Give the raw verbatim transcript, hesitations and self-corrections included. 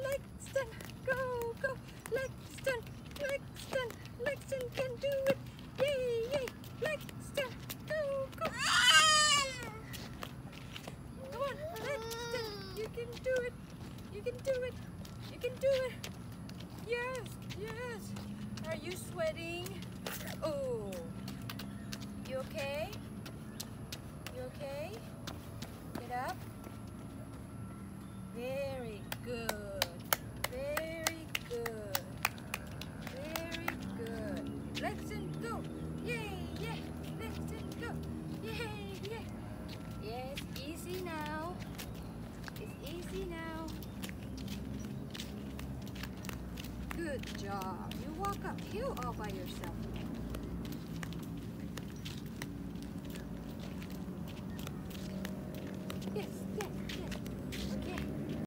Lexton, go, go. Lexton, Lexton, Lexton can do it. Yay, yay. Lexton, go, go. Come on, Lexton, you can do it. You can do it. You can do it. Yes, yes. Are you sweating? Oh. You okay? You okay? Get up. Very good. Very good. Very good. Lexton, go. Yay, yay. Lexton, go. Yay, yay. Yes, easy now. It's easy now. Good job. You walk uphill all by yourself.